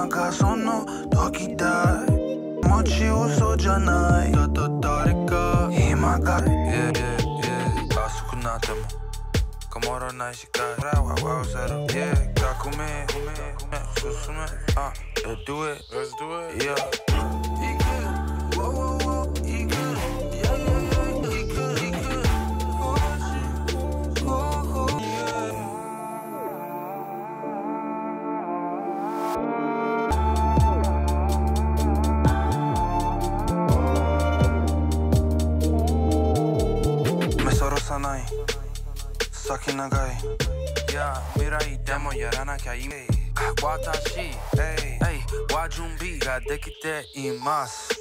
今がその時だいもち嘘じゃないただ誰か今が遅くなっても変わらないしか裏は合わせる革命進めLet's do it目そらさない先長い未来でもやらなきゃいい私は準備ができています